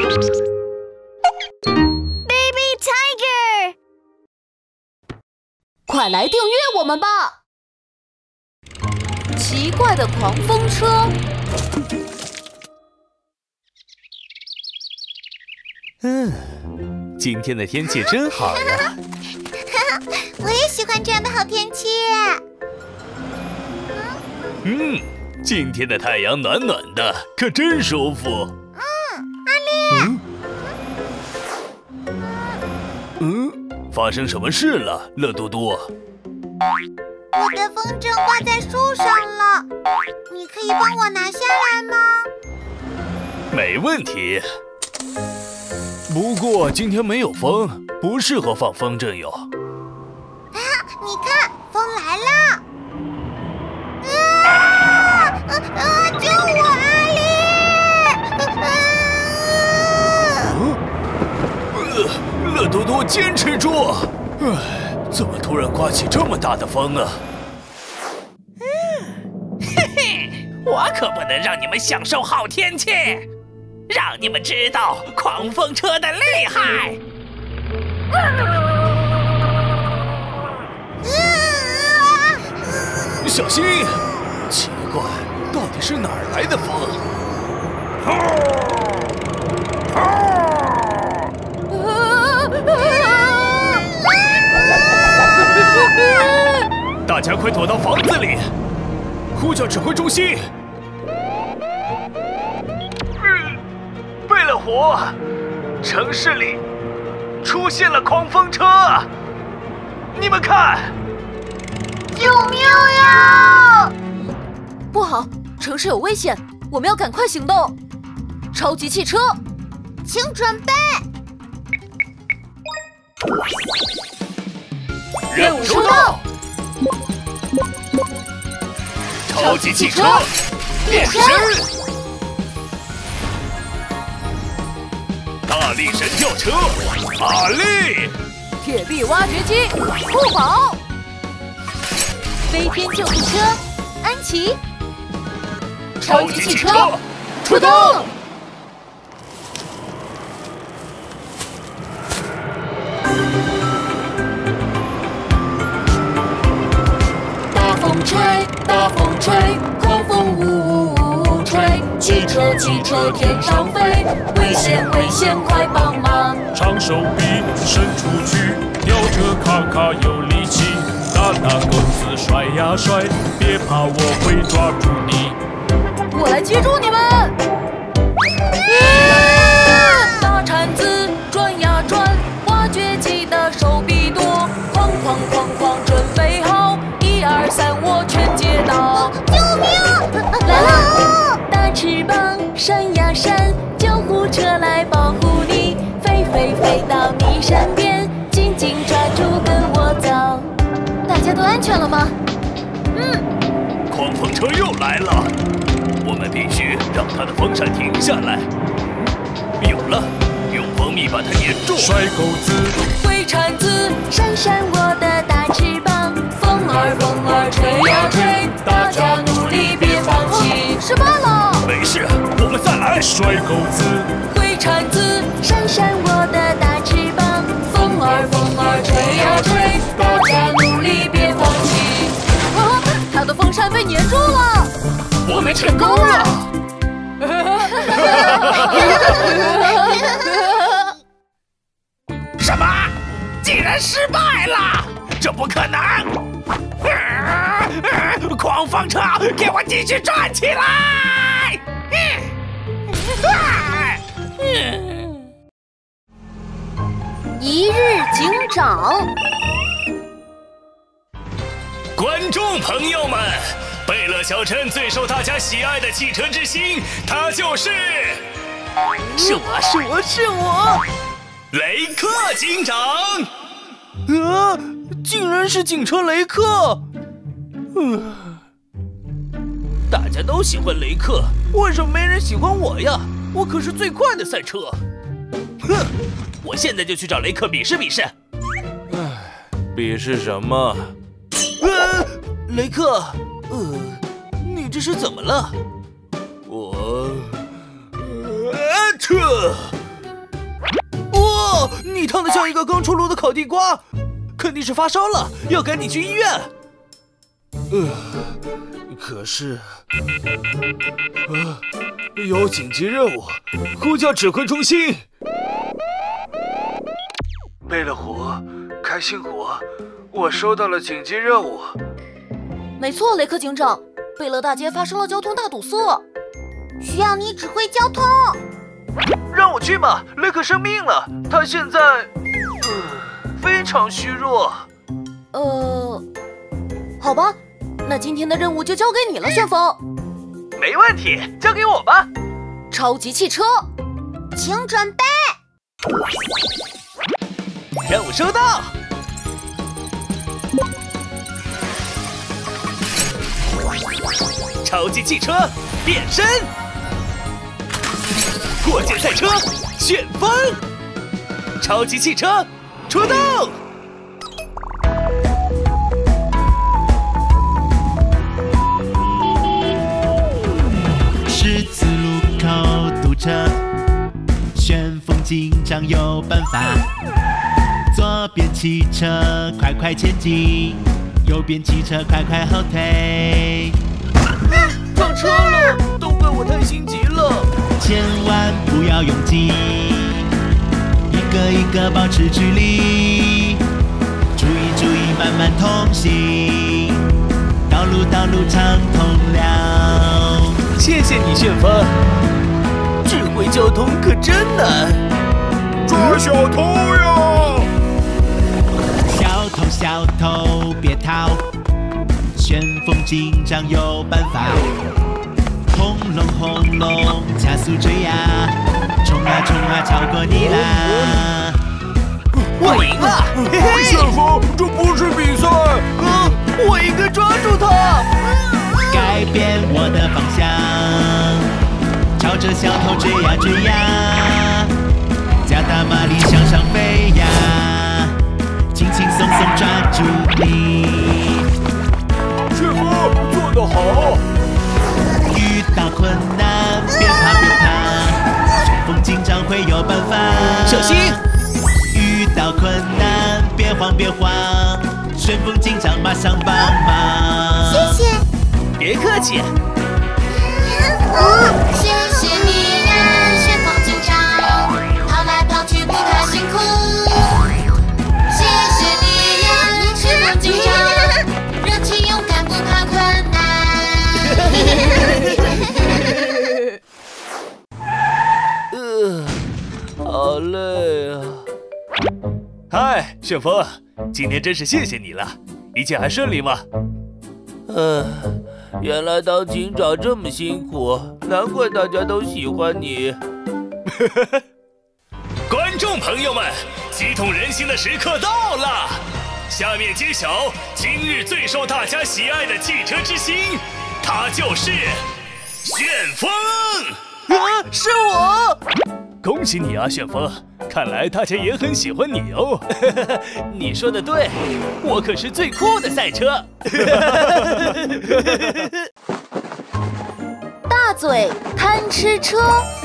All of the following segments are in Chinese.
Baby Tiger， 快来订阅我们吧！奇怪的狂风车。 今天的天气真好呀！ 我也喜欢这样的好天气。 今天的太阳暖暖的，可真舒服。阿丽。发生什么事了，乐嘟嘟？ 我的风筝挂在树上了，你可以帮我拿下来吗？ 没问题。不过今天没有风，不适合放风筝哟。 你看，风来了！救我，阿丽！ 乐嘟嘟，坚持住！怎么突然刮起这么大的风啊？ 嘿嘿，我可不能让你们享受好天气，让你们知道狂风车的厉害。 小心！奇怪，到底是哪儿来的风？大家快躲到房子里！呼叫指挥中心！贝勒湖，城市里出现了狂风车！你们看！ 救命呀！ 不好，城市有危险，我们要赶快行动！超级汽车， 请准备。 任务收到！超级汽车变身！大力神吊车阿力！ 铁臂挖掘机酷宝！飞天救护车安琪！超级汽车出动！大风吹，大风吹，狂风呜呜呜呜吹，汽车汽车天上飞，危险危险快帮忙！ 长手臂伸出去，吊着卡卡有力气，大大棍子甩呀甩，别怕我会抓住你， 我来接住你们！大铲子转呀转，挖掘机的手臂多，哐哐哐哐准备好，1、2、3，我全接到！ 救命！ 来了！大翅膀扇呀扇，救护车来保护你，飞飞飞到你身边，紧紧抓住跟我走。大家都安全了吗？ 狂风车又来了，我们必须让它的风扇停下来。有了，用蜂蜜把它粘住。 甩钩子， 挥铲子，扇扇我的大翅膀，风儿风儿吹呀吹，大家努力别放弃。失败了， 没事，我们再来。 甩钩子， 挥铲子，扇扇我的大翅膀，风儿风儿吹呀吹，大家努力别放弃。他的风扇被粘住了， 我们成功了！ 什么？竟然失败了？这不可能！狂风车，给我继续转起来！ 一日警长。 观众朋友们，贝勒小镇最受大家喜爱的汽车之星，它就是是我！ 雷克警长。 竟然是警车雷克！大家都喜欢雷克，为什么没人喜欢我呀？我可是最快的赛车！哼，我现在就去找雷克比试比试。 比试什么？ 雷克，你这是怎么了？ 烫得像一个刚出炉的烤地瓜，肯定是发烧了，要赶紧去医院。可是，有紧急任务，呼叫指挥中心。贝勒虎，开心虎，我收到了紧急任务。 没错，雷克警长，贝勒大街发生了交通大堵塞， 需要你指挥交通。 让我去吧，雷克生病了，他现在，非常虚弱。 好吧，那今天的任务就交给你了，旋风。 没问题，交给我吧。 超级汽车， 请准备。 任务收到。超级汽车变身，过界赛车旋风，超级汽车出动。 十字路口堵车，旋风警长有办法。左边汽车快快前进，右边汽车快快后退。 撞车了，都怪我太心急了。 千万不要拥挤，一个一个保持距离。注意，慢慢通行，道路畅通了。 谢谢你，旋风。指挥交通可真难。 抓小偷呀！ 小偷别逃，旋风警长有办法。轰隆，加速追呀，冲啊，超过你啦！ 我赢了！嘿嘿， 旋风，这不是比赛。 我应该抓住他。 改变我的方向，朝着小偷追呀，加大马力向上飞呀，轻松抓住你。 旋风做得好。 遇到困难别怕，旋风警长会有办法。 小心！ 遇到困难别慌，旋风警长马上帮忙。 谢谢。 别客气。 谢谢你呀，旋风警长，跑来跑去不太辛苦。谢谢你呀，旋风警长，热情勇敢不怕困难。 好累啊！嗨，旋风，今天真是谢谢你了，一切还顺利吗？原来当警长这么辛苦，难怪大家都喜欢你。 观众朋友们，激动人心的时刻到了！下面揭晓今日最受大家喜爱的汽车之星，它就是旋风！ 是我！ 恭喜你啊，旋风！看来大家也很喜欢你哦。 你说的对，我可是最酷的赛车。 大嘴贪吃车。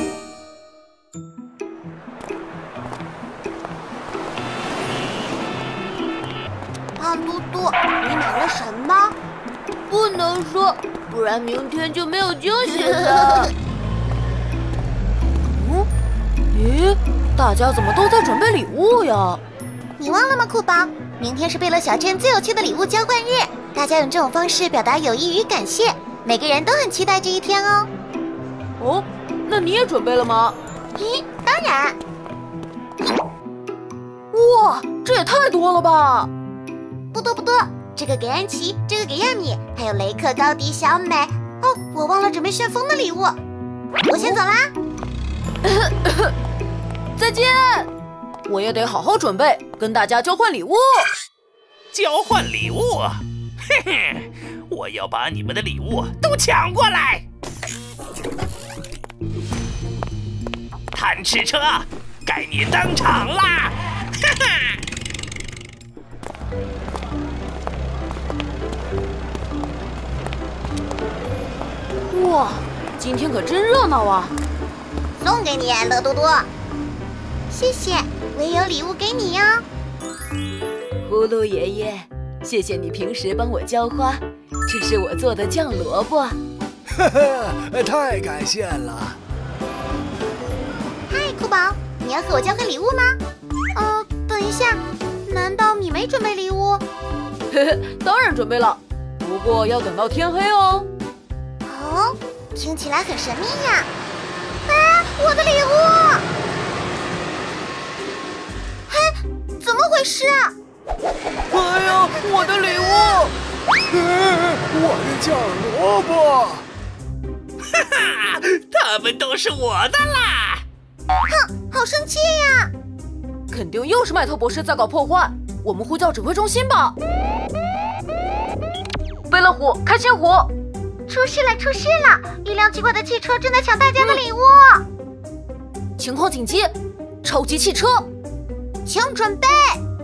胖嘟嘟，你买了什么？ 不能说，不然明天就没有惊喜了。咦，大家怎么都在准备礼物呀？ 你忘了吗，酷宝？明天是贝勒小镇最有趣的礼物交换日，大家用这种方式表达友谊与感谢，每个人都很期待这一天哦。 哦，那你也准备了吗？ 咦，当然。 哇，这也太多了吧！ 不多，这个给安琪，这个给亚米，还有雷克、高迪、小美。哦，我忘了准备旋风的礼物，我先走啦。 再见！我也得好好准备，跟大家交换礼物。 交换礼物？嘿嘿，我要把你们的礼物都抢过来！贪吃车，该你登场啦！哈哈！ 哇，今天可真热闹啊！ 送给你，乐多多。 谢谢，我也有礼物给你哟。 葫芦爷爷，谢谢你平时帮我浇花，这是我做的酱萝卜。 呵呵，太感谢了。 嗨，酷宝，你要和我交换礼物吗？等一下，难道你没准备礼物？ 嘿嘿，当然准备了，不过要等到天黑哦。 哦，听起来很神秘呀。哎，我的礼物！嘿，怎么回事啊？ 哎呀，我的礼物！ 我的酱萝卜！ 哈哈，他们都是我的啦！ 哼，好生气呀！ 肯定又是麦特博士在搞破坏，我们呼叫指挥中心吧。贝乐虎，开心虎！ 出事了，出事了！一辆奇怪的汽车正在抢大家的礼物。 情况紧急，超级汽车， 请准备。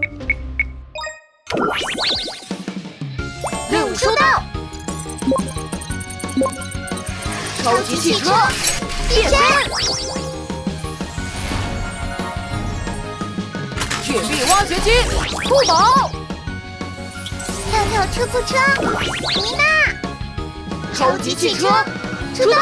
任务收到。超级汽车变身，铁臂挖掘机，酷宝， 跳跳出租车，妮娜， 超级汽车出动。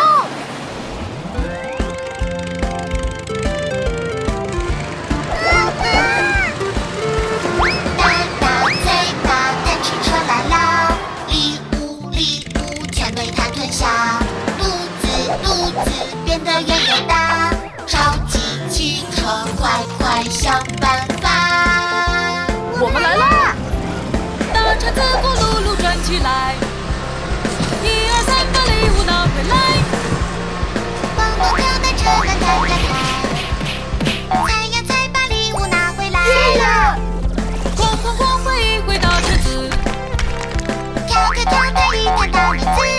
变得越大，超级汽车快快想办法！ 我们来啦！大车子咕噜噜转起来，1、2、3，把礼物拿回来。 蹦蹦跳的车杆开开开，踩呀踩，把礼物拿回来。 哐哐哐，挥一挥大车子， 跳跳跳的一团大轮子。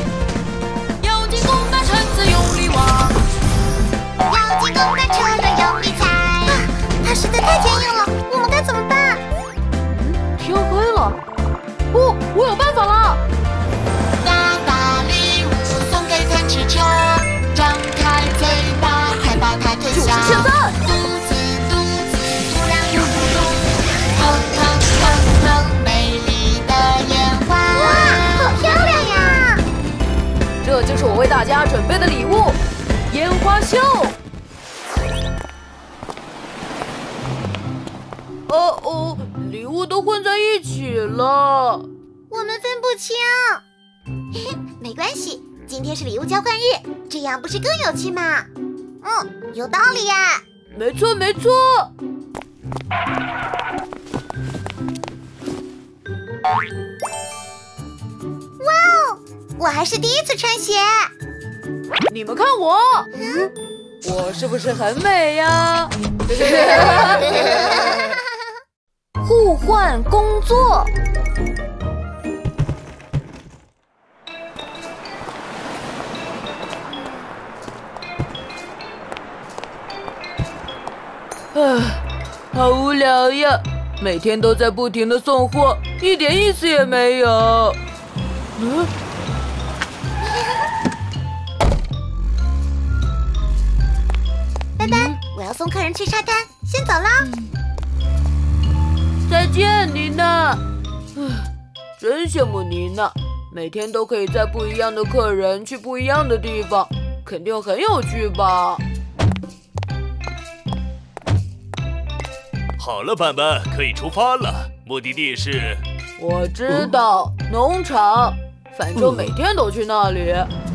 它实在太坚硬了，我们该怎么办？ 天黑了，哦，我有办法了！ 把礼物送给贪吃车，张开嘴巴，快把它吞下。 就是现在！ 肚子突然咕噜噜，砰砰砰砰，美丽的烟花！哇，好漂亮呀！ 这就是我为大家准备的礼物——烟花秀。哦，礼物都混在一起了， 我们分不清。没关系，今天是礼物交换日，这样不是更有趣吗？有道理呀。 没错没错。 哇哦，我还是第一次穿鞋。 你们看我，我是不是很美呀？互换工作。好无聊呀！每天都在不停的送货，一点意思也没有。 丹丹，我要送客人去沙滩，先走啦。 再见，妮娜。真羡慕妮娜，每天都可以载不一样的客人去不一样的地方，肯定很有趣吧？ 好了，斑斑，可以出发了。目的地是…… 我知道，农场。反正每天都去那里。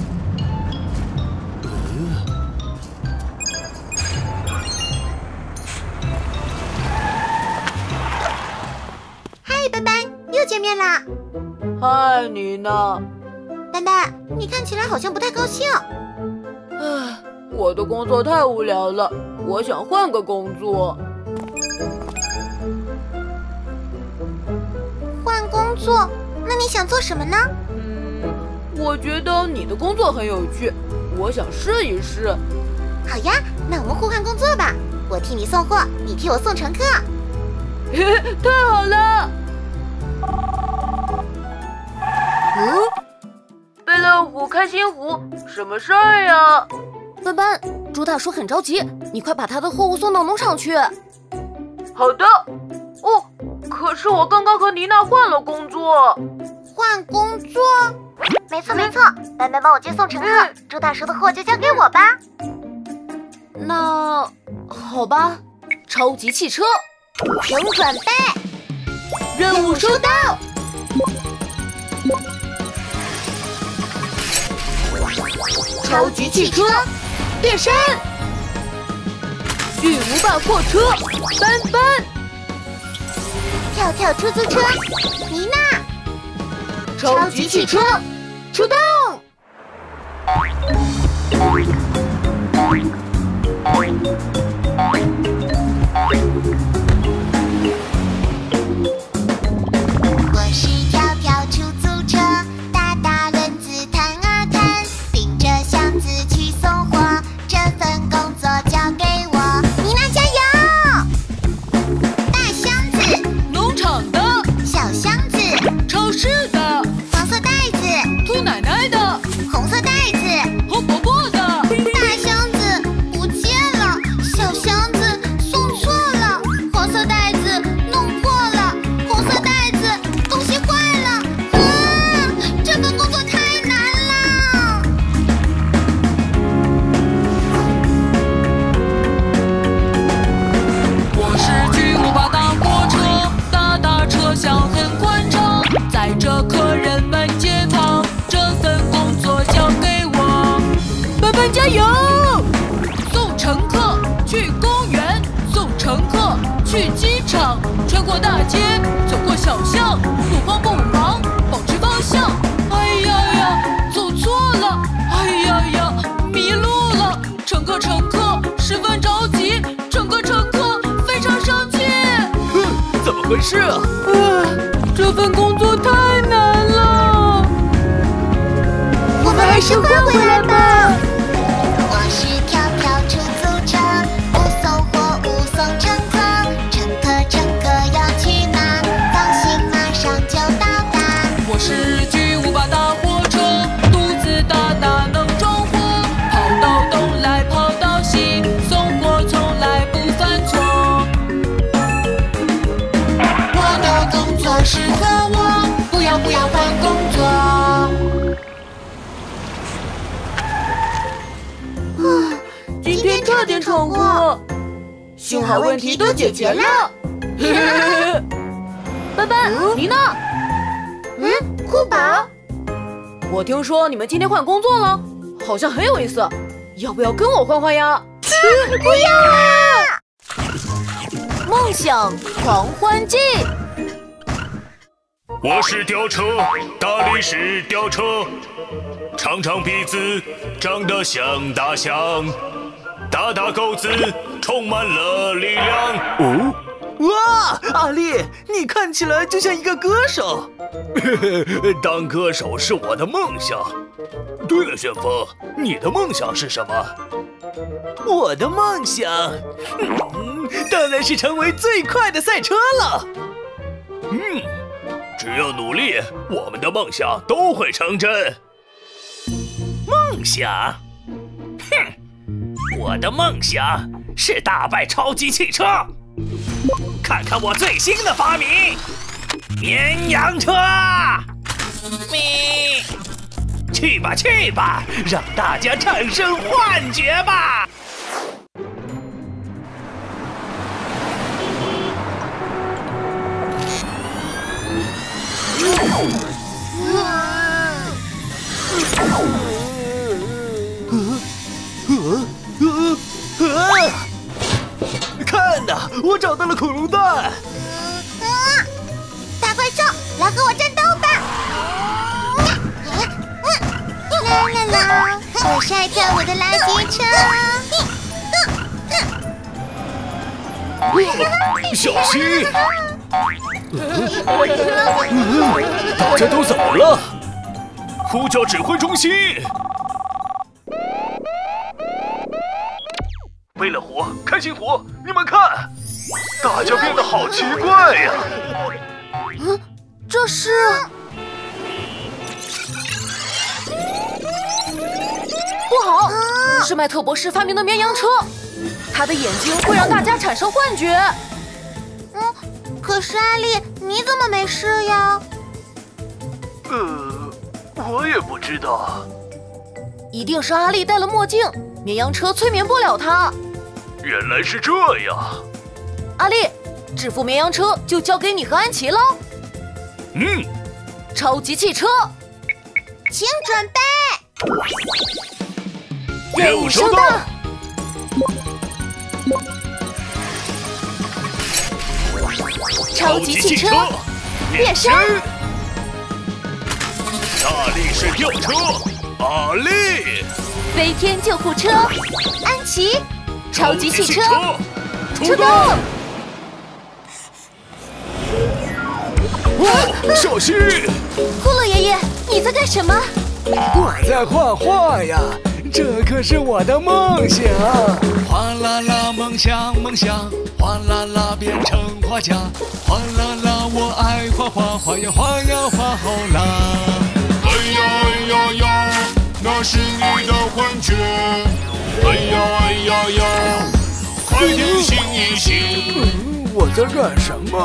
嗨，斑斑，又见面啦！ 嗨，妮娜。 斑斑，你看起来好像不太高兴。 我的工作太无聊了，我想换个工作。 换工作？那你想做什么呢？ 我觉得你的工作很有趣，我想试一试。 好呀，那我们互换工作吧。我替你送货，你替我送乘客。 太好了！贝乐虎、开心虎，什么事儿呀？ 斑斑，猪大叔很着急，你快把他的货物送到农场去。 好的。哦，可是我刚刚和妮娜换了工作。 换工作？没错没错，斑斑帮我接送乘客，猪大叔的货就交给我吧。 那好吧，超级汽车， 请准备， 任务收到。超级汽车变身，巨无霸货车斑斑， 跳跳出租车妮娜， 超级汽车出动。 我是跳跳出租车，大大轮子弹啊弹，顶着箱子去送货，这份工作交给我，妮娜加油！大箱子， 农场的， 小箱子， 超市的， 黄色袋子， 兔奶奶的， 红色袋子， 红伯伯的， 大箱子不见了，小箱子送错了，黄色袋子弄破了，红色袋子东西坏了，这份工作太难了。 我是巨无霸大货车，大大车厢很宽敞，载着客人们街旁，这份工作交给我。斑斑加油！送乘客去公园，送乘客去机场，穿过大街，走过小巷，不慌不忙，保持方向。哎呀呀，走错了！哎呀呀，迷路了！乘客十分着急，整个乘客非常生气。 怎么回事啊？ 这份工作太难了， 我们还是换回来吧。我是跳跳出租车，不送货物送乘客，乘客要去哪？放心，马上就到达。 我是巨无霸大货车，肚子大大能装货，跑到东来跑到西，送货从来不犯错。 我的工作适合我，不要换工作。 今天差点闯祸，幸好问题都解决了。斑斑，妮娜， 酷宝， 我听说你们今天换工作了，好像很有意思，要不要跟我换换呀？ 不要啊！ 梦想狂欢季。 我是吊车，大力士吊车，长长鼻子长得像大象，大大狗子充满了力量。 哦，哇，阿丽，你看起来就像一个歌手。 当歌手是我的梦想。对了，旋风，你的梦想是什么？ 我的梦想，当然是成为最快的赛车了。 只要努力，我们的梦想都会成真。 梦想？我的梦想是打败超级汽车。看看我最新的发明——绵羊车！去吧，让大家产生幻觉吧！ 看呐，我找到了恐龙蛋！ 大怪兽，来和我战斗吧！啦啦啦，我是爱跳舞的垃圾车。 小心！大家都怎么了？呼叫指挥中心！为了火，开心火！你们看，大家变得好奇怪呀！ 这是……不好， 是麦特博士发明的绵羊车，他的眼睛会让大家产生幻觉。 可是艾丽，你怎么没事呀？ 我也不知道。 一定是阿丽戴了墨镜，绵羊车催眠不了他。 原来是这样。 阿丽，制服绵羊车就交给你和安琪了。超级汽车， 请准备。 任务收到。 超级汽车变身。 大力水吊车，阿丽。 飞天救护车，安琪。超级汽车出动！小心！ 库洛爷爷，你在干什么？ 我在画画呀，这可是我的梦想。 哗啦啦，梦想梦想，哗啦啦变成画家，哗啦啦，我爱画画，画呀画呀画好啦。哎呀哎呀呀，那是你的幻觉。哎呀哎呀呀，快点醒一醒！ 我在干什么？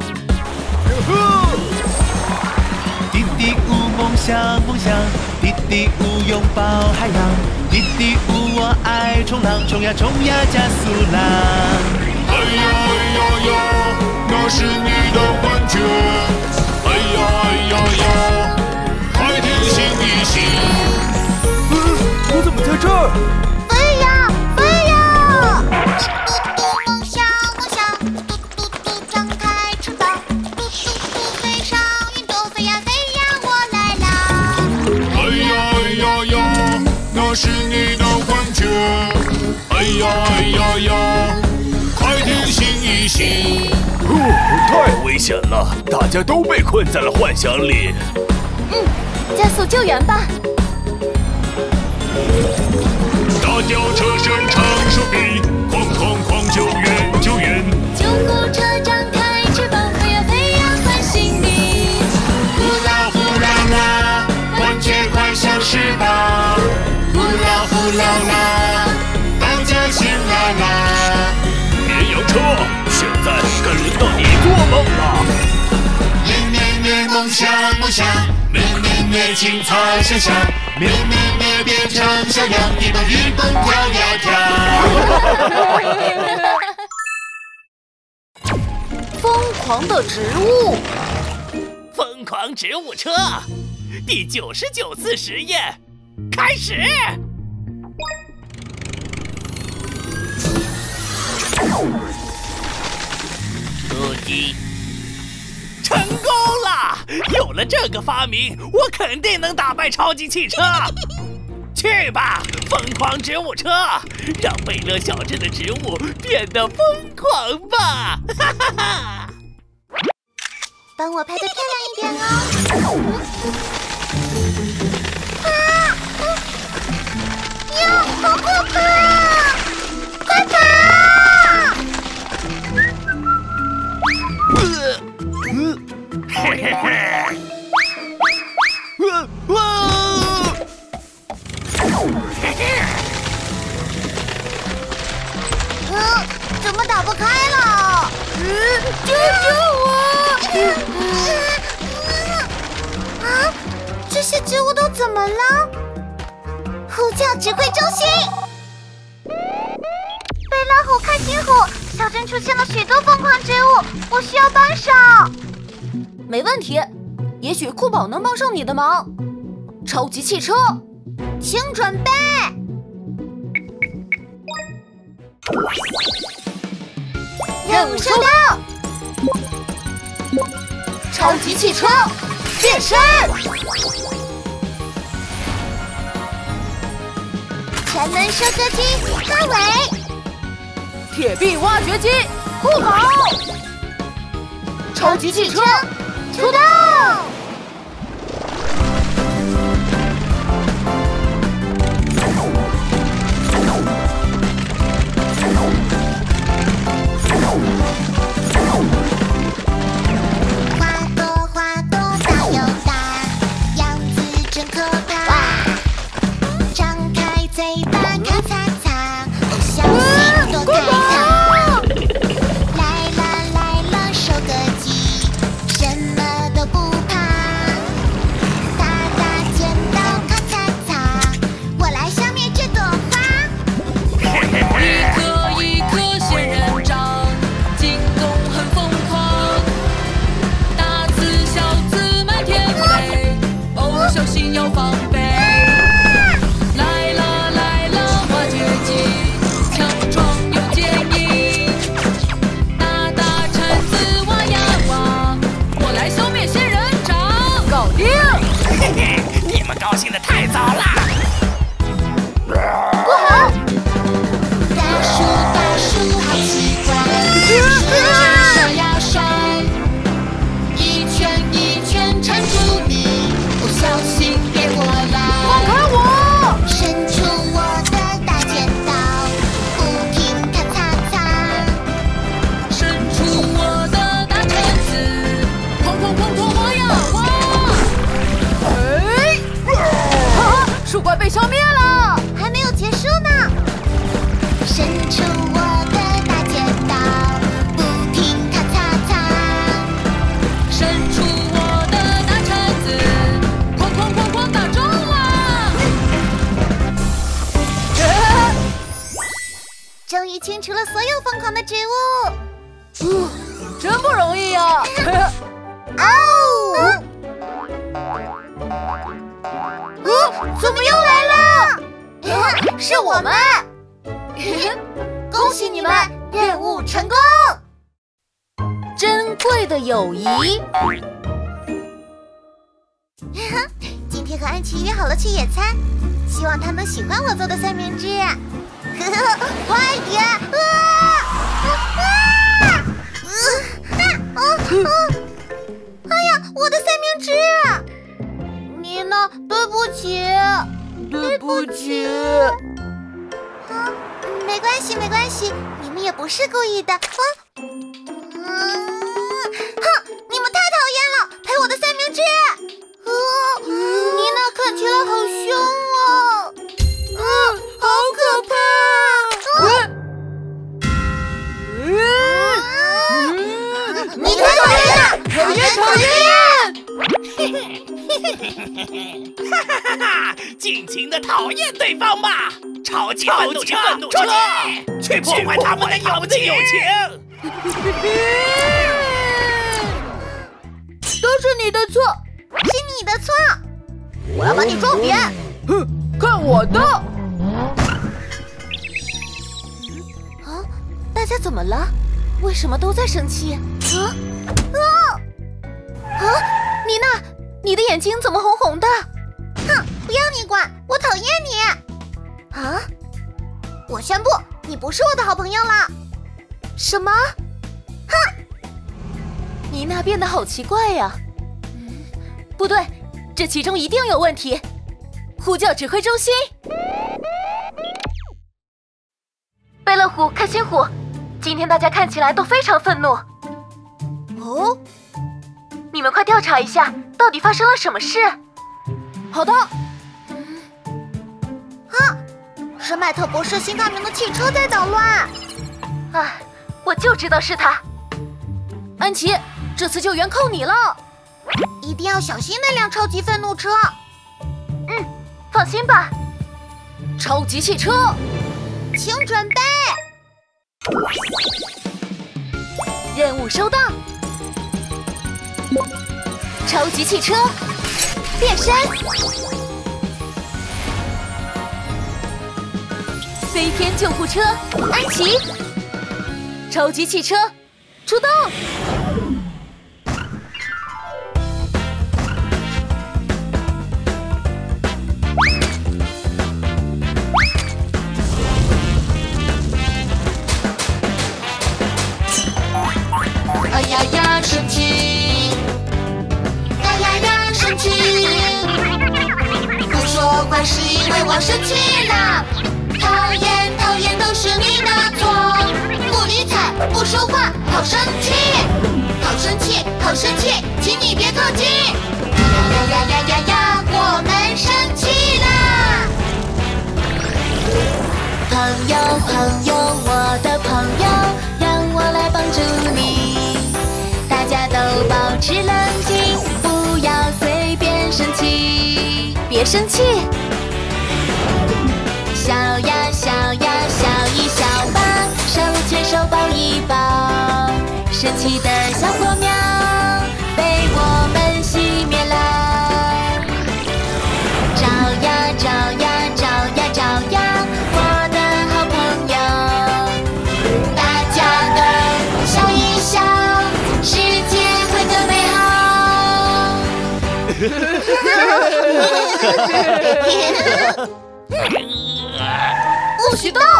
滴滴呜，梦想梦想，滴滴呜，拥抱海洋，滴滴呜，我爱冲浪，冲呀冲呀加速浪。 哎呀哎呀呀，那是你的幻觉。哎呀哎呀呀，快点醒一醒！ 我怎么在这儿？ 飞呀飞呀！嘟嘟梦想梦想，嘟嘟嘟张开翅膀，嘟嘟嘟飞上云朵，飞呀飞呀我来啦！ 哎呀哎呀呀，那是你的幻觉。哎呀哎呀呀，快点醒一醒！ 太危险了，大家都被困在了幻想里。 加速救援吧！ 大吊车伸长手臂，哐哐哐救援救援！ 救护车张开翅膀，飞呀飞呀唤醒你。 呼啦呼啦啦，幻觉快消失吧！呼啦呼啦啦，大家醒来啦！ 绵羊车，现在该轮到你做梦了。 咩咩咩，梦想梦想，咩咩咩，青草香香，咩咩咩，变成小羊，一蹦一蹦跳呀跳。 疯狂的植物， 疯狂植物车第99次实验开始。成功了！有了这个发明，我肯定能打败超级汽车。去吧，疯狂植物车，让贝勒小镇的植物变得疯狂吧！哈哈哈！ 帮我拍得漂亮一点哦。呀，好可怕！快跑！ 嘿嘿嘿！ 怎么打不开了？救救我！啊，这些植物都怎么了？呼叫指挥中心！贝拉虎看清虎，小镇出现了许多疯狂植物，我需要帮手。 没问题，也许酷宝能帮上你的忙。超级汽车， 请准备。 任务收到。超级汽车变身， 全能收割机阿伟， 铁臂挖掘机酷宝，超级汽车出动。 花朵大又大，样子真可怕。张开嘴巴，咔嚓。 有疯狂的植物。 真不容易呀！ 怎么又来了？是我们！恭喜你们，任务成功！ 珍贵的友谊。 今天和安琪约好了去野餐，希望她能喜欢我做的三明治。快点！哎呀，我的三明治！妮娜，对不起， 对不起。 没关系，没关系，你们也不是故意的。哼，你们太讨厌了，赔我的三明治！妮娜看起来好凶哦，好可怕！你太讨厌了，讨厌讨厌！ 尽情的讨厌对方吧！超级愤怒车，去破坏他们的友情！ 都是你的错， 是你的错！我要把你撞扁！ 哼，看我的！ 大家怎么了？为什么都在生气？妮娜，你的眼睛怎么红红的？ 哼，不要你管，我讨厌你！我宣布，你不是我的好朋友了。 什么？ 哼！ 妮娜变得好奇怪呀。不对，这其中一定有问题。呼叫指挥中心。贝乐虎、开心虎，今天大家看起来都非常愤怒。哦，你们快调查一下，到底发生了什么事？ 好的。 是麦特博士新发明的汽车在捣乱。 我就知道是他。安琪，这次救援靠你了。 一定要小心那辆超级愤怒车。 放心吧。超级汽车， 请准备。 任务收到。超级汽车变身，飞天救护车安琪，超级汽车出动。 哎呀呀，生气！哎呀呀，生气！不说话是因为我生气了。讨厌，讨厌，都是你的错。不理睬，不说话，好生气！好生气，好生气，请你别靠近！呀呀呀呀呀呀，我们生气啦！ 朋友，朋友，我的朋友，让我来帮助你。大家都保持冷静，不要随便生气。别生气。笑呀笑呀笑一笑吧，手牵手抱一抱。生气的小火苗被我们熄灭了。照呀照呀照呀照呀，我的好朋友。大家都笑一笑，世界会更美好。 不许动！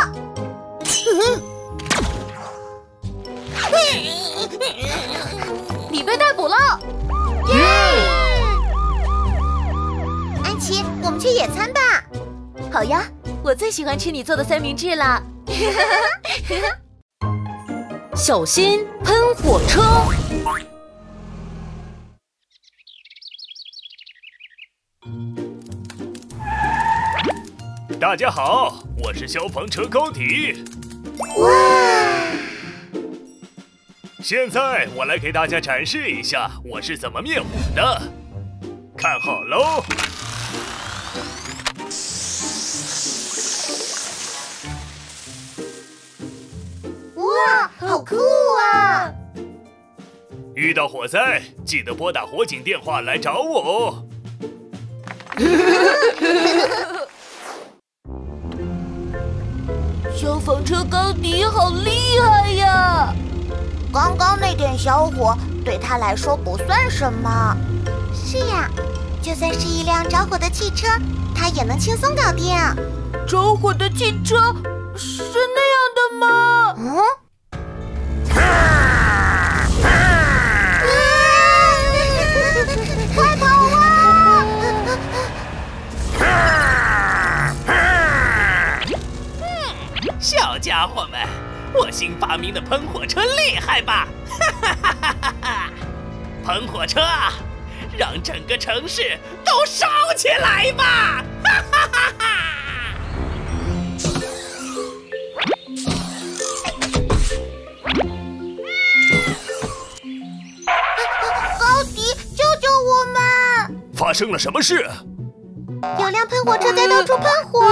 你被逮捕了！ 安琪，我们去野餐吧。 好呀，我最喜欢吃你做的三明治啦！小心喷火车！ 大家好，我是消防车高迪。 哇！ 现在我来给大家展示一下我是怎么灭火的，看好喽！ 哇！ 酷啊！ 遇到火灾，记得拨打火警电话来找我哦。 消防车高迪好厉害呀！ 刚刚那点小火对他来说不算什么。是呀，就算是一辆着火的汽车，他也能轻松搞定。 着火的汽车是那样的吗？ 快跑啊！ 小家伙们，我新发明的喷火车厉害吧？喷火车啊，让整个城市都烧起来吧！ 高迪，救救我们！ 发生了什么事？ 有辆喷火车在到处喷火。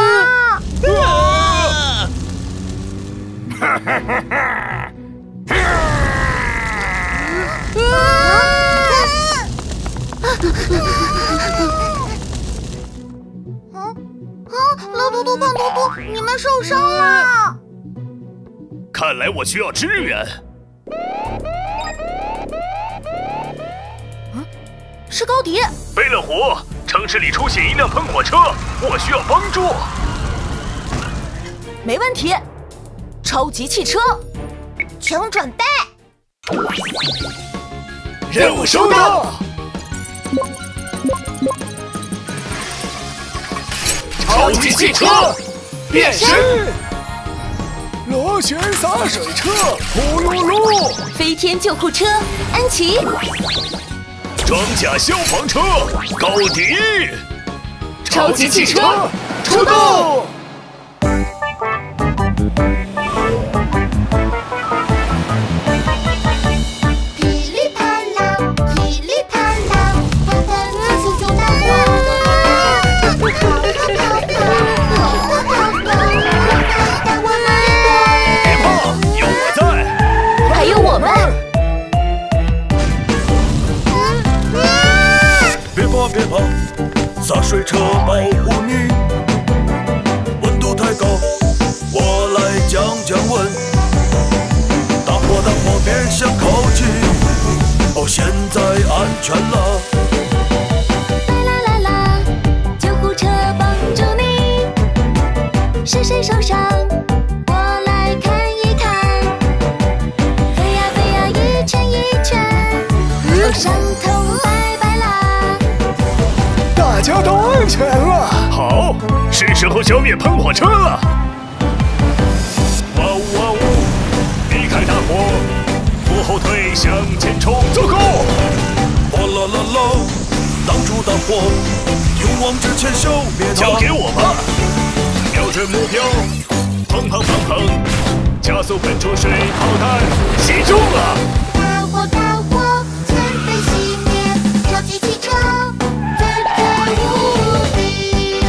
乐嘟嘟、胖嘟嘟，你们受伤了！ 看来我需要支援。 是高迪。 为了火，城市里出现一辆喷火车，我需要帮助。 没问题，超级汽车， 请准备。 任务收到。 超级汽车变身， 螺旋洒水车，呼噜噜； 飞天救护车，安琪； 装甲消防车，高迪； 超级汽车出动！ 噼里啪啦，噼里啪啦，喷喷出熊熊大火。 别怕，有我在。 还有我们。 别怕别怕，洒水车保护你。温度太高，我来降降温。大火别想靠近，哦，现在安全了。 啦啦啦，救护车帮助你。是谁受伤？我来看一看。飞呀飞呀，一圈一圈，哦，伤痛拜拜啦。 大家都安全了。 好，是时候消灭喷火车了。哇呜哇呜，避开大火，不后退，向前冲，走够！ 哗啦啦啦，挡住大火，勇往直前消灭它。 交给我吧，瞄准目标，砰砰砰砰，加速喷出水炮弹，击中了！ 大火大火，全被熄灭，超级汽车最最无敌！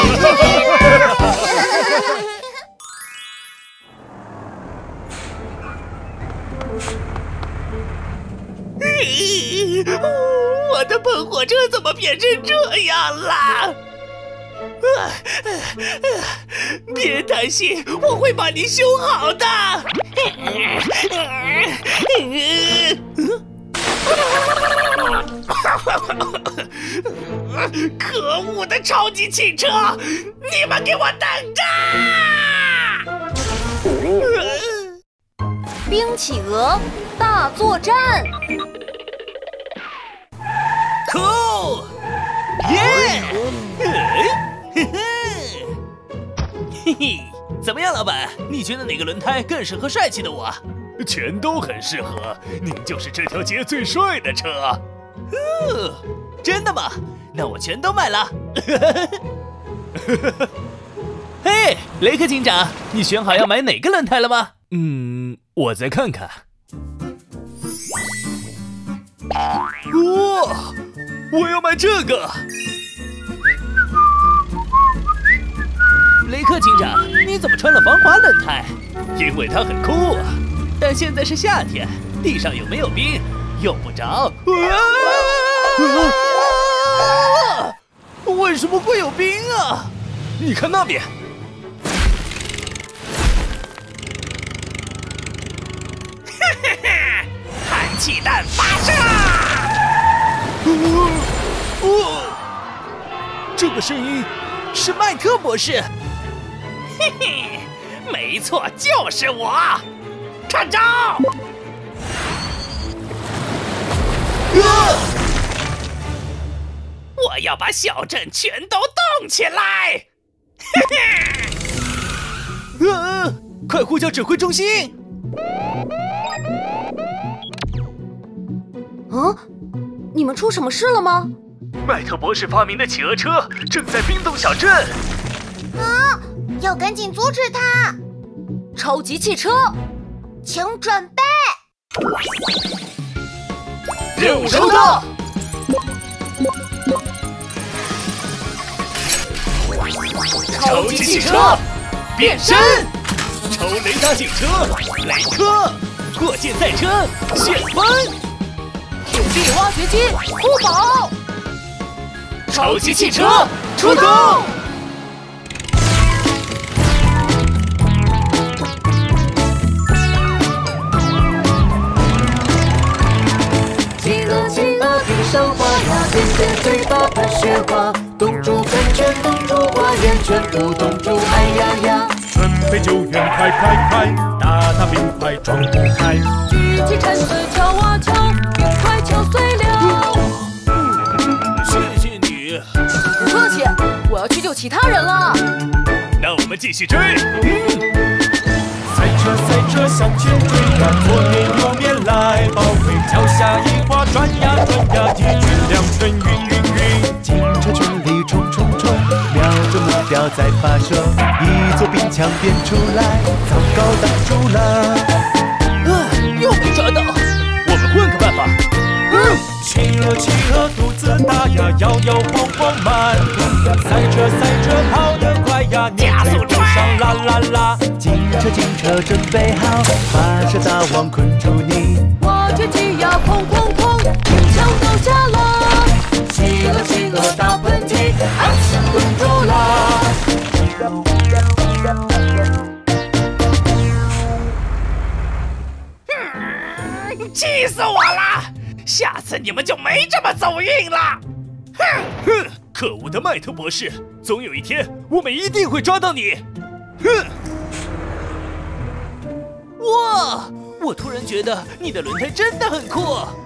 我的喷火车怎么变成这样了？别担心，我会把你修好的。可恶的超级汽车，你们给我等着！ 冰企鹅大作战。 酷！耶！嘿嘿，怎么样，老板？你觉得哪个轮胎更适合帅气的我？ 全都很适合，您就是这条街最帅的车。 真的吗？那我全都买了。嘿，雷克警长，你选好要买哪个轮胎了吗？ 我再看看。哇，我要买这个。 雷克警长，你怎么穿了防滑轮胎？ 因为它很酷啊。 但但现在是夏天，地上有没有冰？用不着。为什么会有冰啊？ 你看那边。 寒气弹发射！ 这个声音是麦特博士。 嘿嘿，没错，就是我。看招！我要把小镇全都动起来！ 快呼叫指挥中心！ 你们出什么事了吗？ 麦特博士发明的企鹅车正在冰冻小镇。 要赶紧阻止他！ 超级汽车， 请准备。 任务收到。 超级汽车变身， 超雷达警车雷克，过界赛车旋风， 土地挖掘机呼宝， 超级汽车出动！ 企鹅企鹅地上滑呀，尖尖嘴巴喷雪花，冻住喷泉，冻住花园，全部冻住，哎呀呀！ 准备救援，快快快，大大冰块装不开。 举起铲子敲啊敲，冰块敲碎了。 谢谢你。 不客气，我要去救其他人了。 那我们继续追。 赛车赛车向前追呀，左面右面来包围，脚下一滑，转呀转呀，一群两圈晕晕晕。 警车全力冲冲冲，瞄准目标再发射，一座冰墙变出来，糟糕挡住了。 又没抓到，我们换个办法。 企鹅企鹅肚子大呀，摇摇晃晃慢动呀，赛车赛车跑得快呀， 加速追上啦啦啦。 警车准备好，发射大网困住你。 挖掘机呀哐哐哐，冰墙倒下了。 企鹅企鹅打喷嚏，困住了。 气死我了！下次你们就没这么走运了。 哼！可恶的麦特博士，总有一天我们一定会抓到你。哼！ 哇！我突然觉得你的轮胎真的很酷。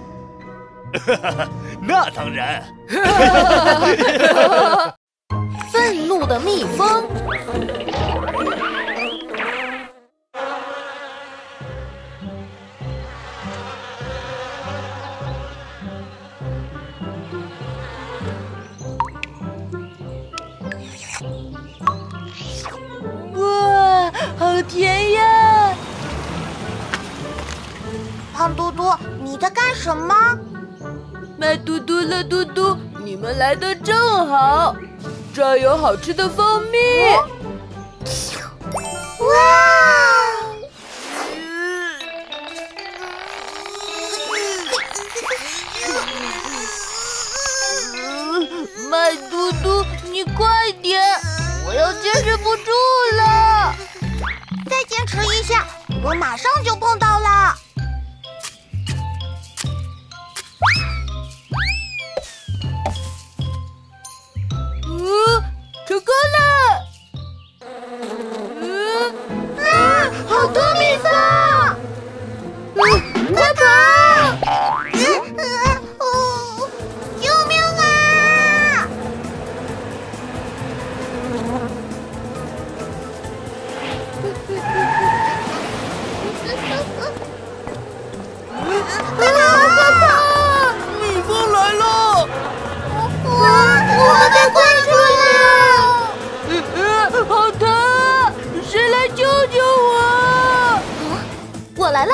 那当然。 愤怒的蜜蜂。哇，好甜呀！ 胖嘟嘟，你在干什么？ 麦嘟嘟、乐嘟嘟，你们来的正好，这儿有好吃的蜂蜜。 哇！ 麦嘟嘟，你快点，我要坚持不住了。 再坚持一下，我马上就碰到了。 成功了！ 好多蜜蜂！快跑！救命啊！快跑！ 蜜蜂来了！ 我被困住了！ 好疼！谁来救救我？我来了，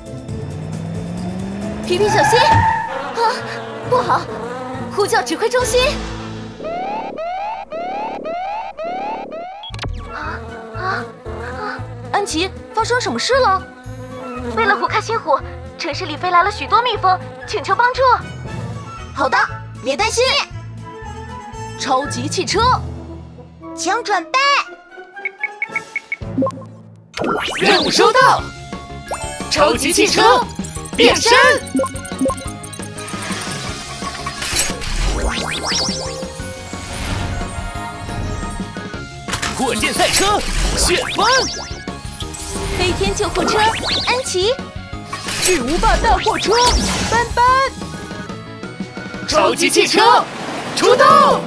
皮皮小心！不好，呼叫指挥中心！安琪，发生什么事了？为了活开心虎，城市里飞来了许多蜜蜂，请求帮助。 好的，别担心。 超级汽车， 请准备。 任务收到。超级汽车变身。火箭赛车旋风。 飞天救护车，安琪。 巨无霸大货车，斑斑。 超级汽车出动！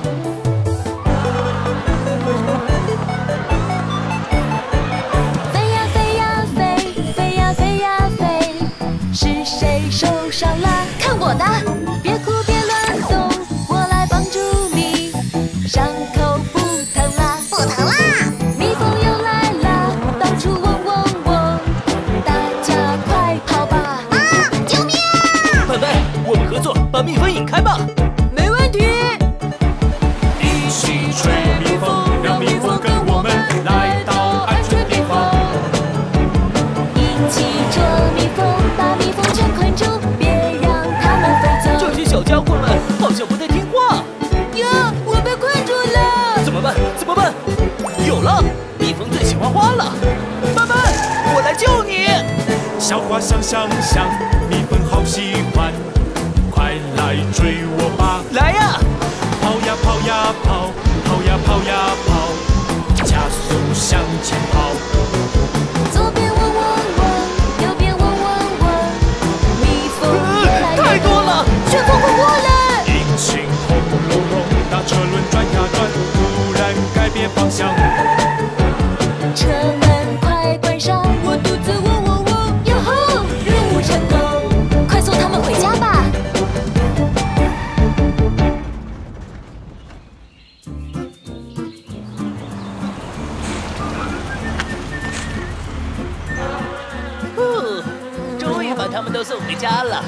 飞呀飞呀飞，飞呀飞呀飞，是谁受伤了？看我的！别哭别乱动，我来帮助你，伤口不疼啦， 不疼啦！ 蜜蜂又来啦，到处嗡嗡嗡，大家快跑吧！ 啊！救命！ 斑斑，我们合作把蜜蜂引开吧。 没问题。 一起吹蜜蜂，让蜜蜂跟我们来到安全地方。 一起捉蜜蜂，把蜜蜂全困住，别让它们飞走。 这些小家伙们好像不太听话。 呀，我被困住了！ 怎么办？怎么办？有了，蜜蜂最喜欢花了。斑斑，我来救你。 小花香香香，蜜蜂好喜欢，快来追我吧！ 来呀！ 跑呀跑呀跑，跑呀跑呀跑，加速向前跑。 左边嗡嗡嗡，右边嗡嗡嗡，蜜蜂越来越太多了， 旋风快过来！ 引擎轰隆隆，大车轮转呀转，突然改变方向。 车门快关上，我肚子嗡嗡嗡，哟吼！任务成功，快送他们回家吧！ 终于把他们都送回家了。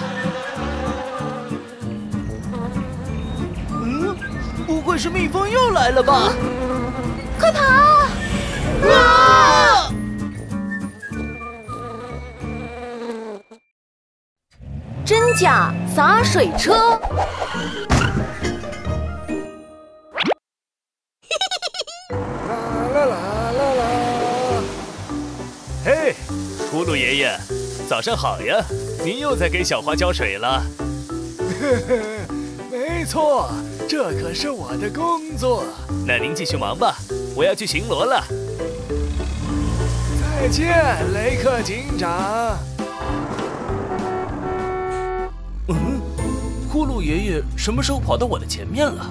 不会是蜜蜂又来了吧？ 快跑！ 啊！ 真假洒水车， 啦啦啦啦！ 嘿，葫芦爷爷，早上好呀！您又在给小花浇水了。 没错，这可是我的工作。 那您继续忙吧，我要去巡逻了。 再见，雷克警长。 呼噜爷爷什么时候跑到我的前面了？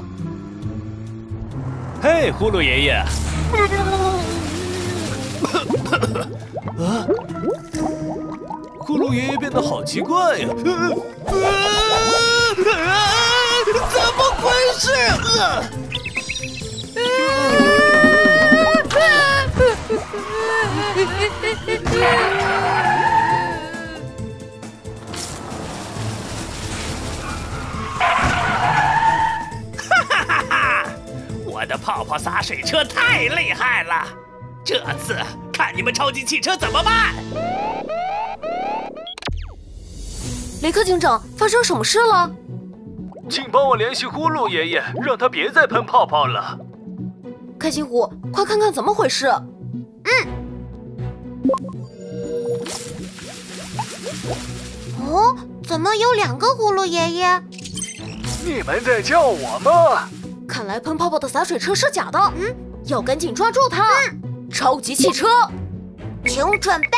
嘿，葫芦爷爷。 啊！呼噜爷爷变得好奇怪呀！怎么回事？ 我的泡泡洒水车太厉害了，这次看你们超级汽车怎么办！ 雷克警长，发生什么事了？ 请帮我联系呼噜爷爷，让他别再喷泡泡了。 开心虎，快看看怎么回事。 哦，怎么有2个葫芦爷爷？ 你们在叫我吗？ 看来喷泡泡的洒水车是假的。要赶紧抓住它。超级汽车， 请准备。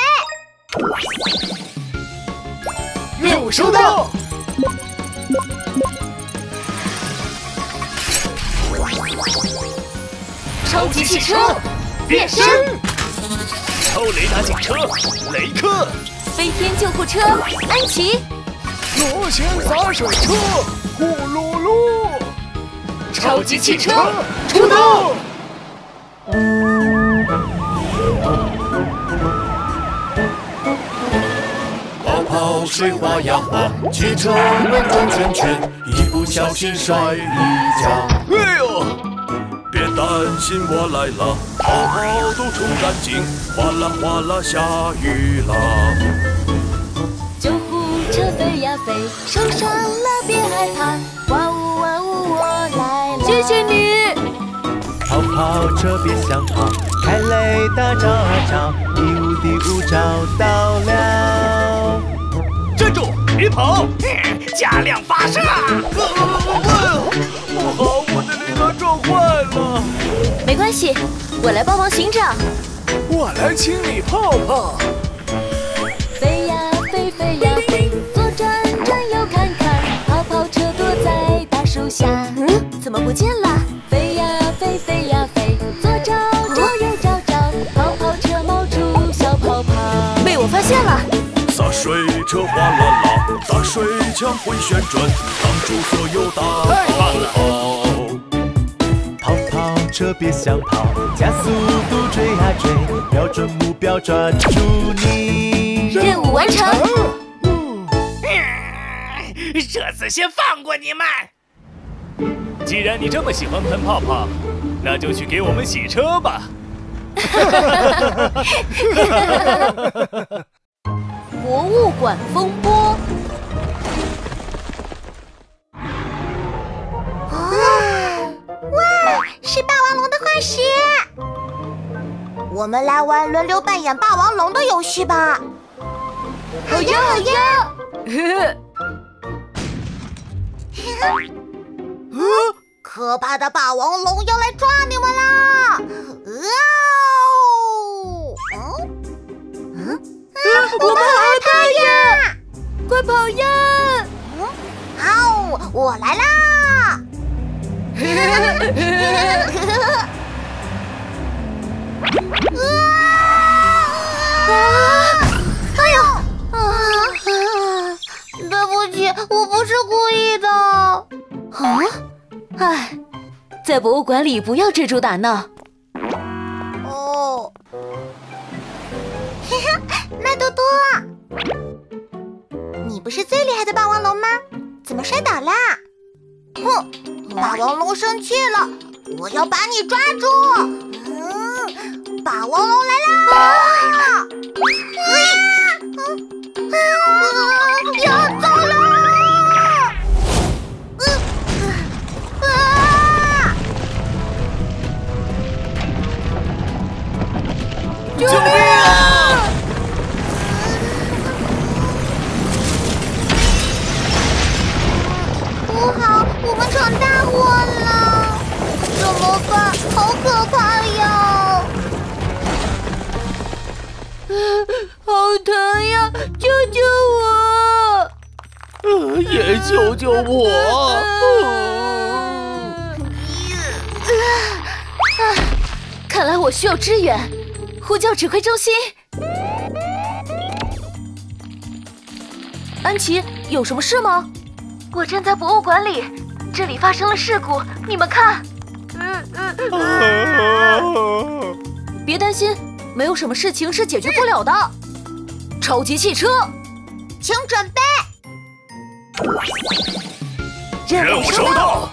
任务收到。 超级汽车变身， 超雷达警车雷克， 飞天救护车安琪， 螺旋洒水车呼噜噜， 超级汽车出动！ 泡泡水滑呀滑，汽车们转圈圈，一不小心摔一跤。 哎呦！ 别担心，我来了，泡泡都冲干净，哗啦哗啦下雨啦。 呀飞，受伤了别害怕，哇呜哇呜我来了。谢谢你。 跑跑车别想跑，太累的找啊找，第五第五找到了。 站住，别跑！加量发射！ 不好，我的雷达撞坏了。 没关系，我来帮忙寻找。 我来清理泡泡。 飞呀飞，飞呀飞，左转转右看看，跑跑车躲在大树下。怎么不见了？飞呀飞，飞呀飞，左找找右找找，跑跑车冒出小泡泡。被我发现了。 洒水车哗啦啦，大水枪会旋转，挡住所有大泡。 跑跑车别想跑，加速度追啊追，瞄准目标抓住你。 任务完成。 这次先放过你们。 既然你这么喜欢喷泡泡，那就去给我们洗车吧。 博物馆风波。 哇，是霸王龙的化石！我们来玩轮流扮演霸王龙的游戏吧。好呀好呀！可怕的霸王龙要来抓你们啦！我们好害怕呀！ 快跑呀！ 好，我来啦！哎呦！对不起，我不是故意的。 唉，在博物馆里不要追逐打闹。 哦，麦多多，你不是最厉害的霸王龙吗？怎么摔倒啦？哼，霸王龙生气了，我要把你抓住！霸王龙来啦！要走了！ 救命啊！ 不好，我们闯大祸了！怎么办？好可怕呀！ 好疼呀！救救我！ 也救救我！ 看来我需要支援，呼叫指挥中心。安琪，有什么事吗？我站在博物馆里，这里发生了事故，你们看。别担心，没有什么事情是解决不了的。超级汽车， 请准备。 任务收到。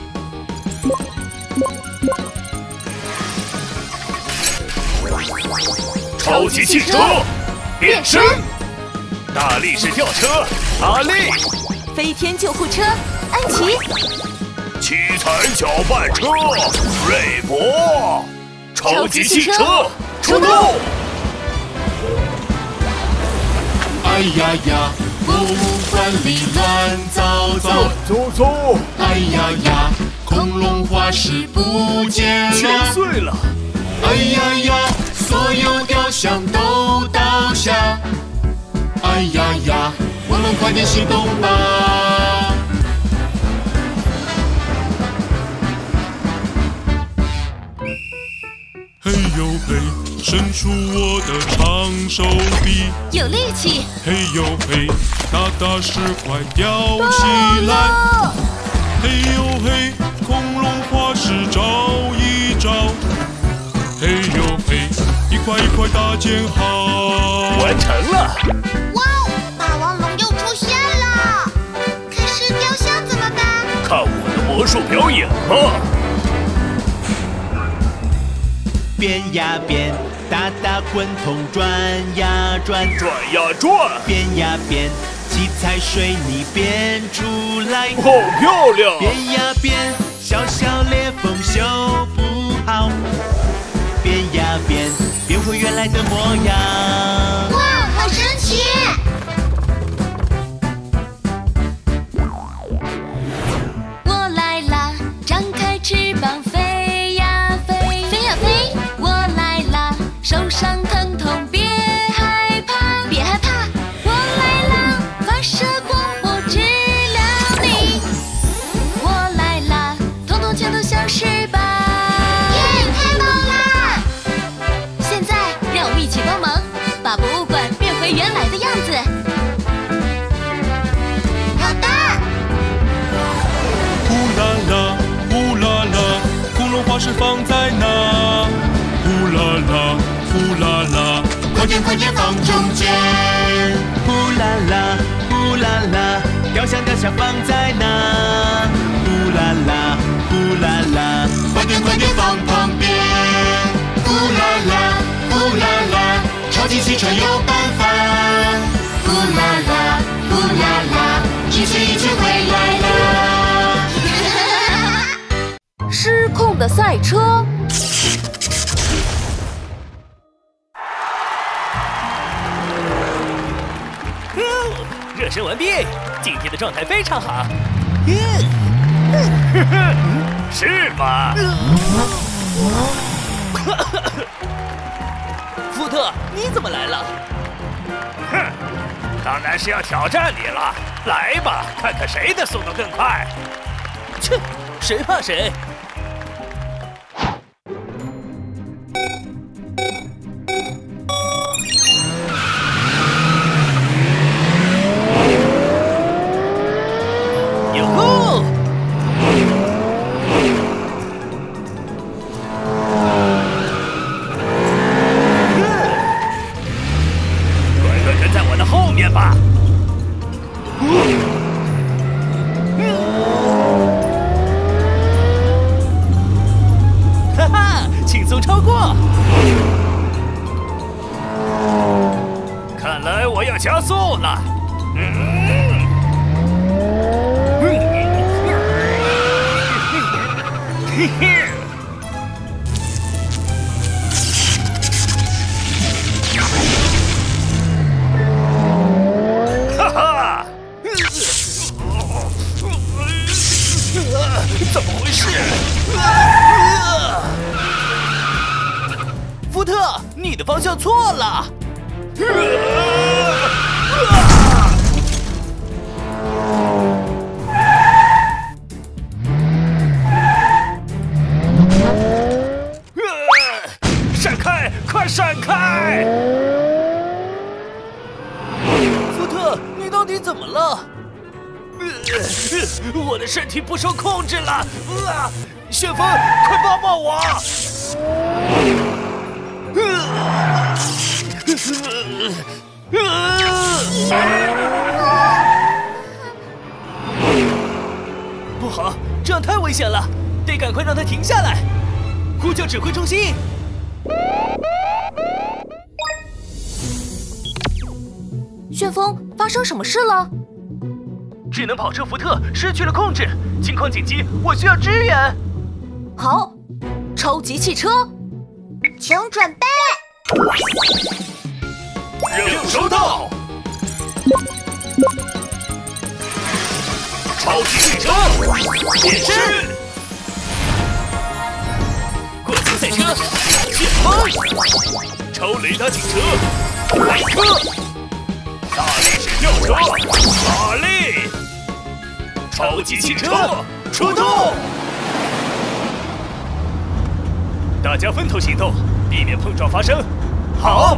超级汽车变身，大力士吊车阿力， 飞天救护车安琪， 七彩搅拌车瑞博，超级汽车出动！ 哎呀呀，博物馆里乱糟糟， 走走！ 哎呀呀，恐龙化石不见了， 全碎了！ 哎呀呀，所有雕像都倒下！哎呀呀，我们快点行动吧！嘿呦嘿，伸出我的长手臂， 有力气！ 嘿呦嘿，大大石块吊起来！嘿呦嘿，恐龙化石找一找！嘿呦嘿，一块一块大建好， 完成了！ 哇哦，霸王龙又出现了！可是雕像怎么办？ 看我的魔术表演吧！ 变呀变，大大滚筒转呀转， 转呀转， 变呀变，轻一踩水泥变出来。 好漂亮！ 变呀变，小小裂缝修不好。变呀变，变回原来的模样。 哇，好神奇！ 我来啦，张开翅膀飞呀飞，飞呀飞。我来啦，受伤疼痛别害怕，别害怕。我来啦，发射光波治疗你。我来啦，统统全都消失吧。 太棒啦！ 现在让我们一起帮忙，把博物馆变回原来的样子。 好的。 呼啦啦，呼啦啦，恐龙化石放在哪？呼啦啦，呼啦啦， 快点快点放中间。 呼啦啦，呼啦啦，雕像放在哪？呼啦啦，呼啦啦， 快点快点放旁边。呼啦啦，呼啦啦，超级汽车有办法。呼啦啦，呼啦啦，一群回来了。 失控的赛车。 热身完毕，今天的状态非常好。 是吗？ 福特，你怎么来了？ 哼，当然是要挑战你了。来吧，看看谁的速度更快。 切，谁怕谁？ 哟吼！ 乖跟在我的后面吧。 哈哈，轻松超过！ 看来我要加速了。嘿嘿。哈哈！怎么回事？ 福特，你的方向错了。 闪开！快闪开！ 福特，你到底怎么了？ 我的身体不受控制了！旋风，快帮帮我！ 不好，这样太危险了，得赶快让它停下来！呼叫指挥中心！ 旋风，发生什么事了？ 智能跑车福特失去了控制，情况紧急，我需要支援。 好，超级汽车， 请准备。 任务收到。超级汽车变身，过速赛车旋风，超雷达警车来客，大力士吊车马力，超级汽车出动。大家分头行动，避免碰撞发生。好。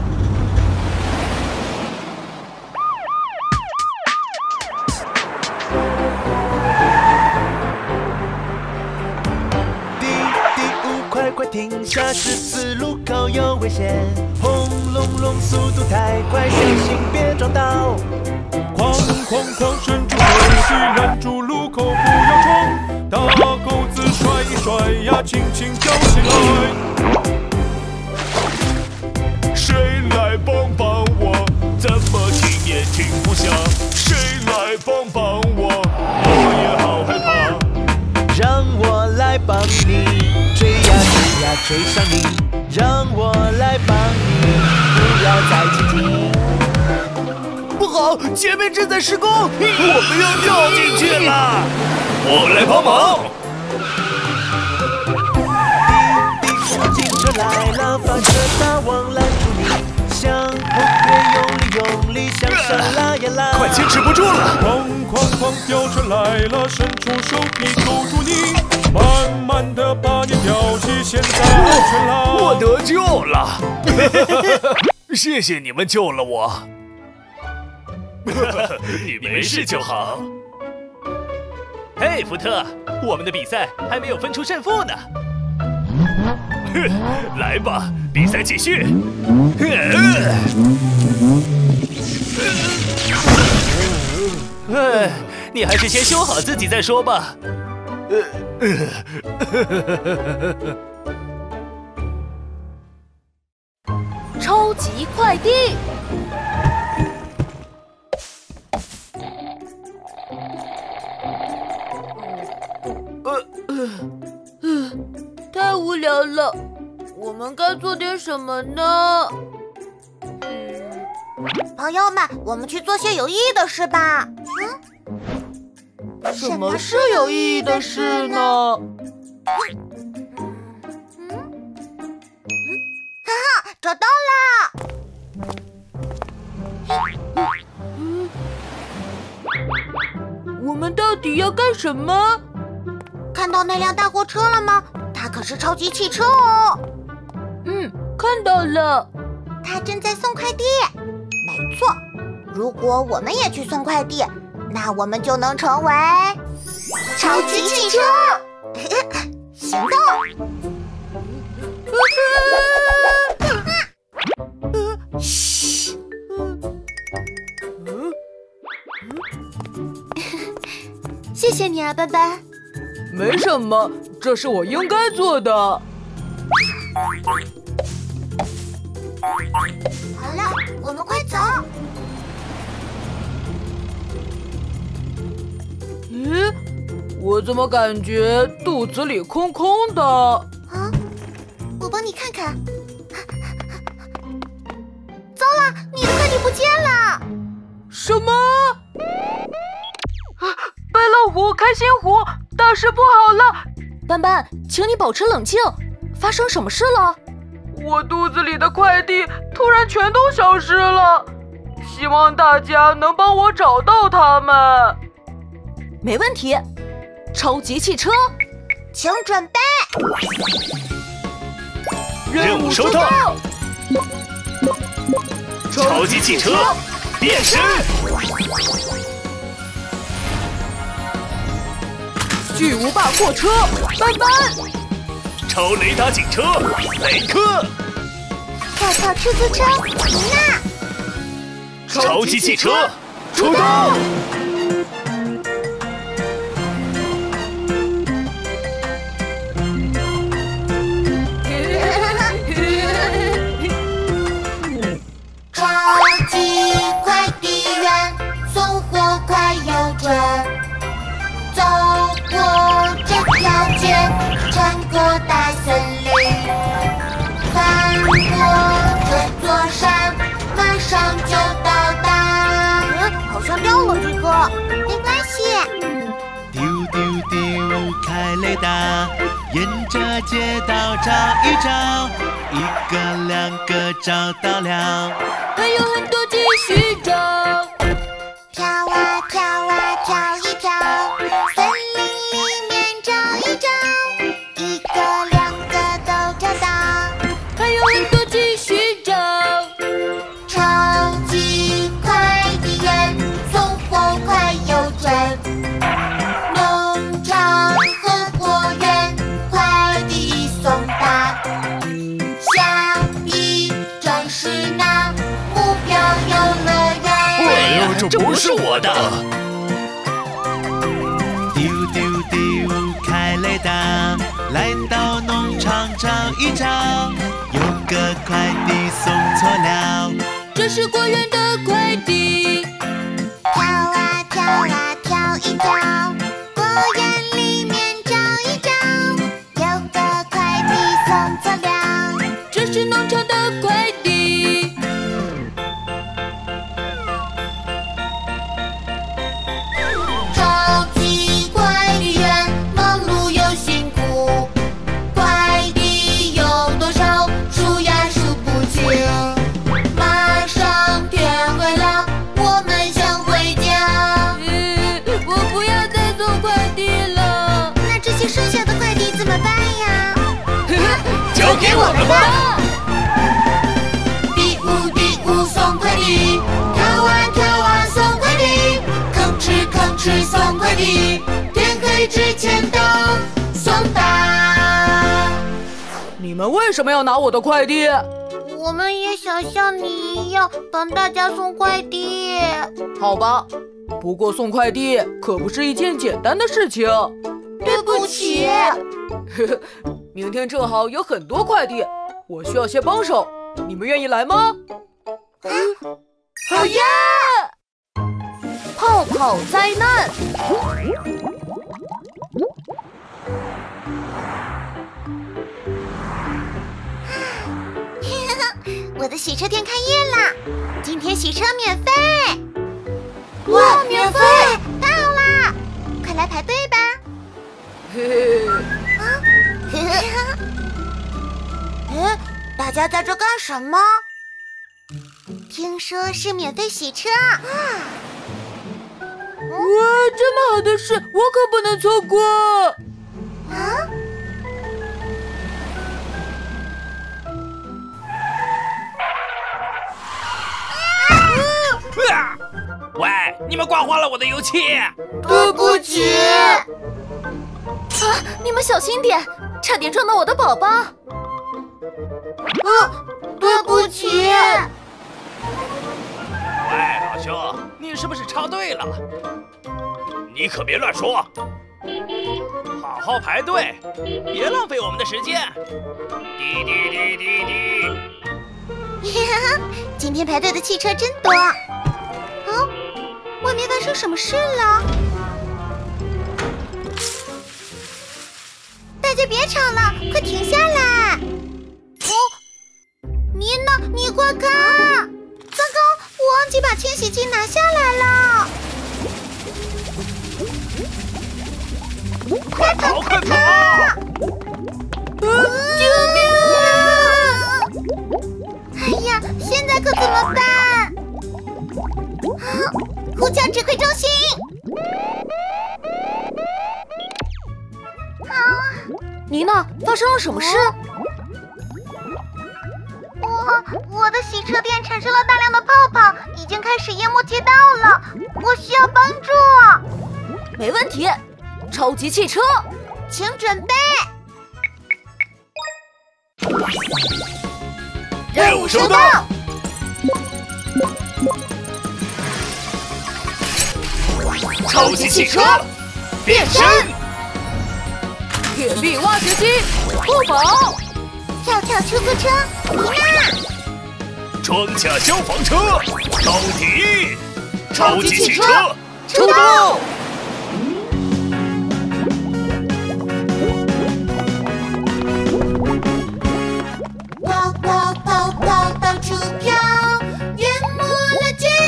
快停下！十字路口有危险！轰隆隆，速度太快，小心别撞到！ 哐哐哐，伸出手臂拦住路口，不要冲！大钩子甩一甩呀，轻轻飘起来。 谁来帮帮我？怎么停也停不下？谁追上你，让我来帮你，不要再倾听。 不好，前面正在施工，我们要掉进去了。 我来帮忙。 警车来了，发射大网拦住你，向后越用力向上拉呀拉， 快坚持不住了！ 哐哐哐，吊车来了，伸出手臂勾住你，慢慢的把你吊起，现在安全啦！ 我得救了，谢谢你们救了我。你没事就好。 嘿，福特，我们的比赛还没有分出胜负呢。 来吧，比赛继续。 你还是先修好自己再说吧。 超级快递。 太无聊了，我们该做点什么呢？ 朋友们，我们去做些有意义的事吧。 什么是有意义的事呢？ 哈哈，找到了！ 我们到底要干什么？ 看到那辆大货车了吗？它可是超级汽车哦。 看到了。 它正在送快递。没错，如果我们也去送快递，那我们就能成为超级汽车。行动！嘘。谢谢你啊，斑斑。 没什么，这是我应该做的。 好了，我们快走。 咦，我怎么感觉肚子里空空的？ 啊，我帮你看看。糟了，你的快递不见了！ 什么？白老虎、开心虎，大事不好了！ 斑斑，请你保持冷静，发生什么事了？ 我肚子里的快递突然全都消失了，希望大家能帮我找到它们。 没问题，超级汽车， 请准备。 任务收到。超级汽车变身。 巨无霸货车，斑斑。 超雷达警车，雷克。 跳跳出租车，妮娜。 超级汽车出动。 超级快递员，送货快又准。走过这条街，穿过大森林，翻过这座山，马上就到达。好像掉了几个，没关系。 丢丢丢，开雷达，沿着街道找一找，一个两个找到了， 还有很多继续找。 跳啊跳啊跳一跳，森林里面找一找，一个两个都找到， 还有很多继续找。 超级快递员，送货快又准。农场和果园，快递送达。下一站是哪？目标游乐园。 哎呦，这不是我的！ 丢丢丢，开雷达，来到农场找一找，有个快递送错了， 这是果园的快递。 跳啊跳啊跳一跳，果园里面找一找，有个快递送错我们吧！第五送快递，跳啊送快递，吭哧送快递，天黑之前都送达。 你们为什么要拿我的快递？ 我们也想像你一样帮大家送快递。 好吧，不过送快递可不是一件简单的事情。 对不起。 明天正好有很多快递，我需要些帮手，你们愿意来吗？ 好呀！ 泡泡灾难。 我的洗车店开业啦！今天洗车免费！哇，免费！太好啦！快来排队吧！大家在这干什么？听说是免费洗车啊！ 哇，这么好的事，我可不能错过！ 啊！ 喂，你们刮花了我的油漆！ 对不起！ 你们小心点，差点撞到我的宝宝！ 对不起！ 喂，老兄，你是不是插队了？你可别乱说！好好排队，别浪费我们的时间。滴滴滴滴滴。 今天排队的汽车真多。外面发生什么事了？大家别吵了，快停下来！你呢？你快看！糟糕，我忘记把清洗剂拿下来了！ 快跑！快跑！ 救命啊！哎呀，现在可怎么办？呼叫指挥中心！ 妮娜，发生了什么事？ 我的洗车店产生了大量的泡泡，已经开始淹没街道了，我需要帮助。 没问题，超级汽车， 请准备。 任务收到。超级汽车变身， 铁臂挖掘机不跑， 跳出租车妮娜， 装甲消防车到底，超级汽车出动！ 跑到处飘，淹没了街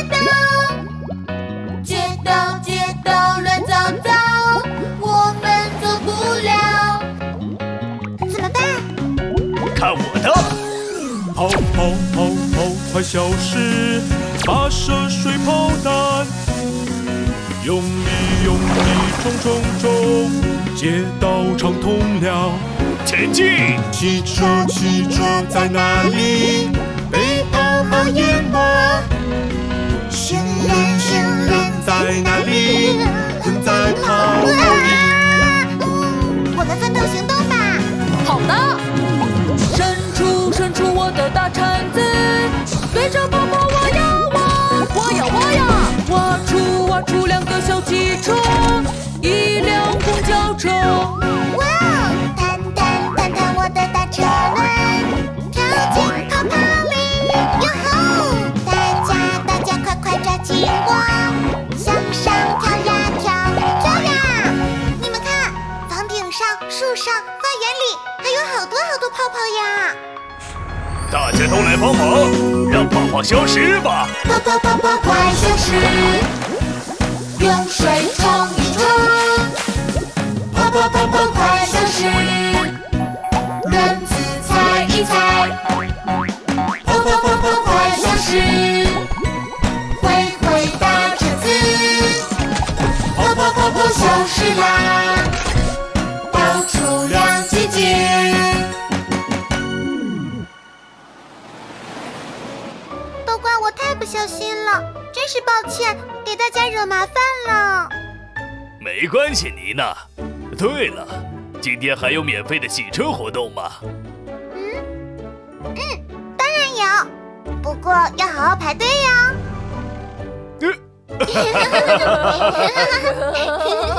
道乱糟糟，我们走不了，怎么办？ 看我的！ 跑，快消失！发射水炮弹，用力，冲！街道畅通了。 前进！ 汽车在哪里？被泡泡淹没。行人在哪里？困在泡泡里。 我们分头行动吧。 好的， 伸出我的大铲子，对着泡泡挖呀，挖出2个小汽车，1辆公交车。 哇哦，弹我的大车轮，跳进泡泡里，哟吼！大家快抓紧我，向上跳呀！你们看，房顶上、树上、花园里还有好多泡泡呀！ 大家都来帮忙，让泡泡消失吧！ 泡快消失，用水冲一冲，泡快消失，轮子踩一踩，泡快消失，挥大铲子，泡消失啦，到处亮晶晶。 不小心了，真是抱歉，给大家惹麻烦了。 没关系，妮娜。对了，今天还有免费的洗车活动吗？ 当然有，不过要好好排队哟。